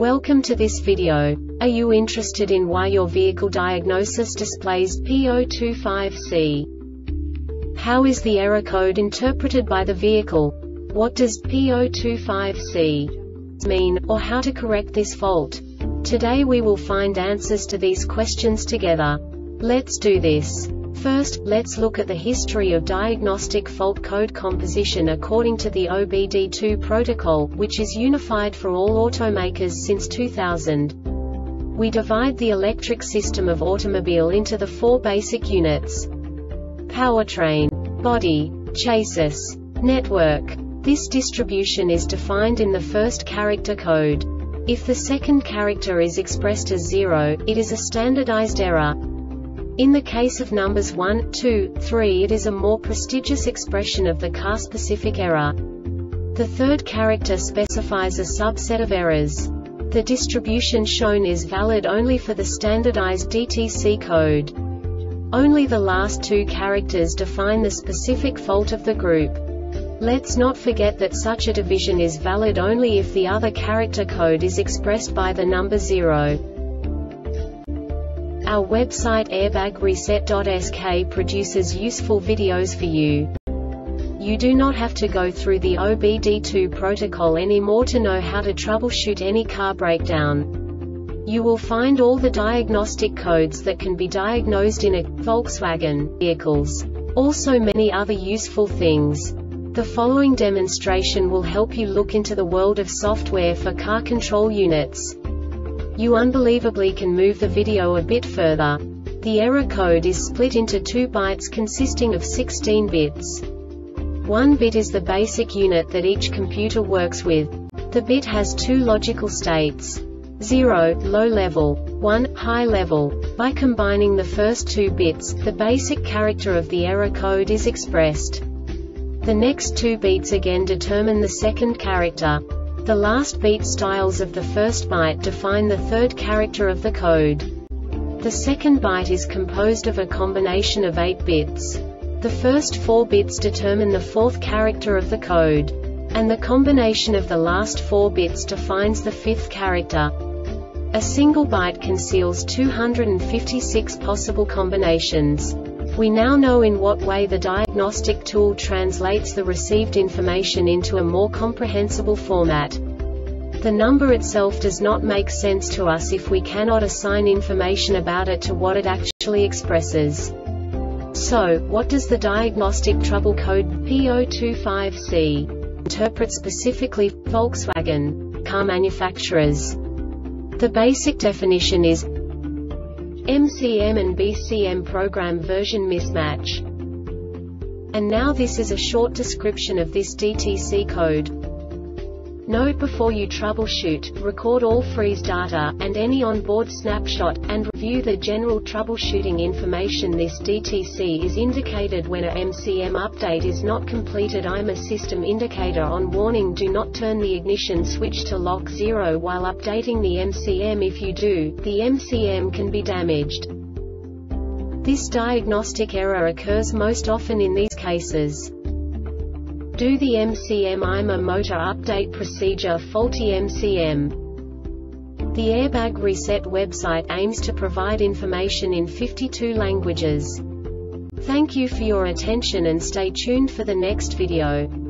Welcome to this video. Are you interested in why your vehicle diagnosis displays P025C? How is the error code interpreted by the vehicle? What does P025C mean, or how to correct this fault? Today we will find answers to these questions together. Let's do this. First, let's look at the history of diagnostic fault code composition according to the OBD2 protocol, which is unified for all automakers since 2000. We divide the electric system of automobile into the four basic units: powertrain, body, chassis, network. This distribution is defined in the first character code. If the second character is expressed as 0, it is a standardized error. In the case of numbers 1, 2, 3, it is a more prestigious expression of the car-specific error. The third character specifies a subset of errors. The distribution shown is valid only for the standardized DTC code. Only the last two characters define the specific fault of the group. Let's not forget that such a division is valid only if the other character code is expressed by the number 0. Our website airbagreset.sk produces useful videos for you. You do not have to go through the OBD2 protocol anymore to know how to troubleshoot any car breakdown. You will find all the diagnostic codes that can be diagnosed in a Volkswagen vehicles. Also many other useful things. The following demonstration will help you look into the world of software for car control units. You unbelievably can move the video a bit further. The error code is split into 2 bytes consisting of 16 bits. 1 bit is the basic unit that each computer works with. The bit has 2 logical states: 0, low level, 1, high level. By combining the first 2 bits, the basic character of the error code is expressed. The next 2 beats again determine the second character. The last beat styles of the first byte define the third character of the code. The second byte is composed of a combination of 8 bits. The first 4 bits determine the fourth character of the code. And the combination of the last 4 bits defines the fifth character. A single byte conceals 256 possible combinations. We now know in what way the diagnostic tool translates the received information into a more comprehensible format. The number itself does not make sense to us if we cannot assign information about it to what it actually expresses. So, what does the diagnostic trouble code P025C interpret specifically for Volkswagen car manufacturers? The basic definition is MCM and BCM program version mismatch. And now this is a short description of this DTC code. Note: before you troubleshoot, record all freeze data, and any onboard snapshot, and review the general troubleshooting information. This DTC is indicated when a MCM update is not completed. I'm a system indicator on warning: do not turn the ignition switch to lock 0 while updating the MCM. If you do, the MCM can be damaged. This diagnostic error occurs most often in these cases: do the MCM I'm a motor update procedure, faulty MCM. The Airbag Reset website aims to provide information in 52 languages. Thank you for your attention and stay tuned for the next video.